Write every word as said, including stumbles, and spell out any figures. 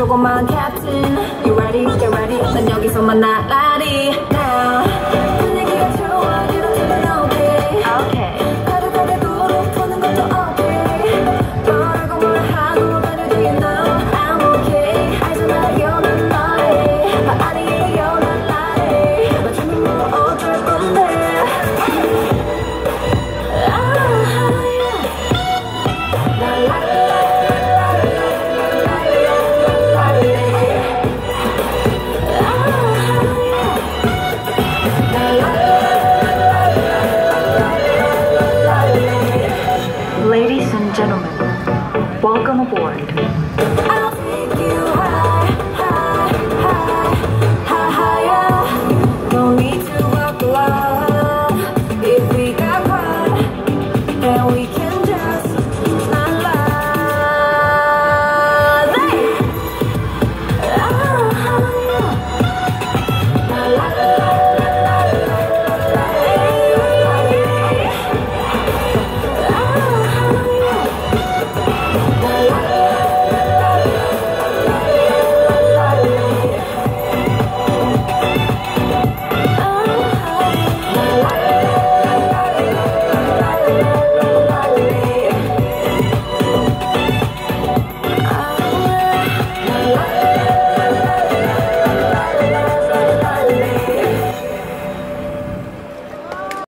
보고만 Captain You ready? Get ready 난 여기서만 나란히 Now 분위기가 좋아 이렇게만 okay Okay 가득하게 도로 푸는 것도 okay 뭐라고 뭘 하고 다녀도 you know I'm okay 알잖아요 난 너의 나 아니에요 난 나의 맞추면 뭐 어쩔 건데 Ladies and gentlemen, welcome aboard.